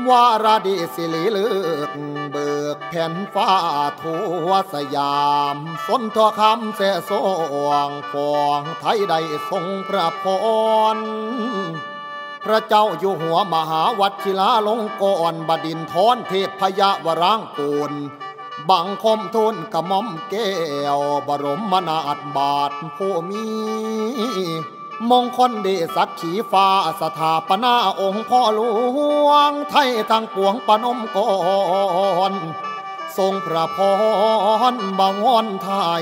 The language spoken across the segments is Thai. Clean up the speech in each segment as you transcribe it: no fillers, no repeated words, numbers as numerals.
วาราดีสิริเลือกเบิกแผ่นฟ้าทั่วสยามสนทอคำเสสวงฟองไทยได้ทรงพระพรพระเจ้าอยู่หัวมหาวัชิราลงกรณ์บดินทรเทพพยาวรางกูลบังคมทูลกระหม่อมแก้วบรมนาถบาทผู้มีมงคลเดสักขีฟ้าสถาปนาองค์พ่อหลวงไทยทั้งปวงปนมกรทรงพระพรบังวอนไทย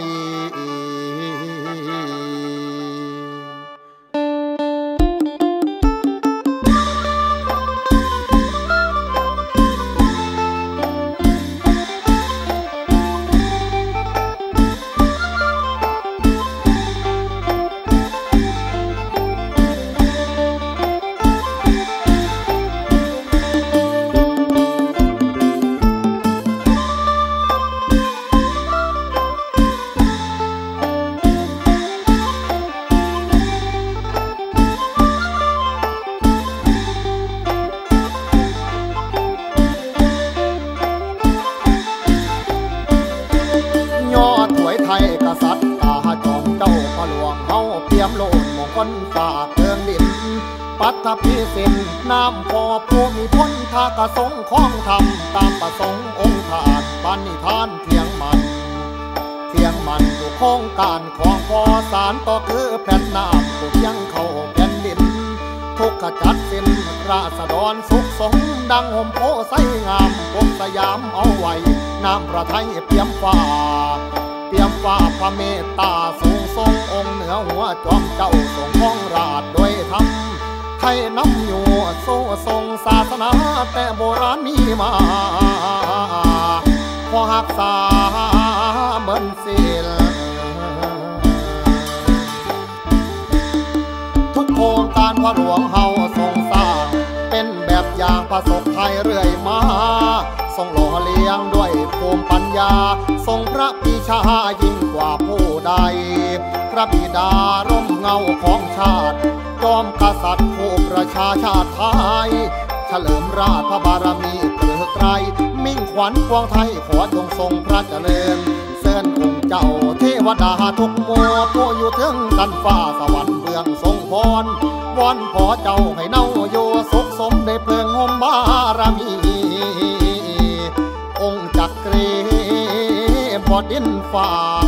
ฝากเติงดินปัทภีสินน้ำพอผู้มีพ้นทากระสงข้องธรรมตามประสงค์องค์ฐานปณิธานเทียงมันอยู่โครงการของพอสารต่อคือแผ่นน้ำผู้ยังเข้าแผ่นดินทุกขจัดสิ้นราษฎรสุขสมดังห่มโพไสงามปกสยามเอาไว้น้ำพระทัยเปี่ยมฟ้าพระเมตตาสูงทรงองค์เหนือหัวจอมเจ้าทรงห้องราชโดยธรรมไทยน้ำอยู่โซ่ทรงศาสนาแต่โบราณมีมาพอหักษาเหมือนศิลทุกโครงการพระหลวงเฮาทรงสร้างเป็นแบบอย่างประสบไทยเรื่อยมาทรงหล่อเลี้ยงด้วยภูมิปัญญาทรงพระปีชายิ่งกว่าผู้ใดพระบิดาร่มเงาของชาติจอมกษัตริย์ผู้ประชาชาติไทยเฉลิมราชพระบารมีเกลือไกรมิ่งขวัญพวงไทยขอจงทรงพระเจริญเสิญองค์เจ้าเทวดาทุกมัวผู้อยู่ถึงสันฟ้าสวรรค์เบื้องทรงพรวอนขอเจ้าให้เน่าโยสุขสมได้เพลิงห่มบารมีองค์จักรีบดินฟ้า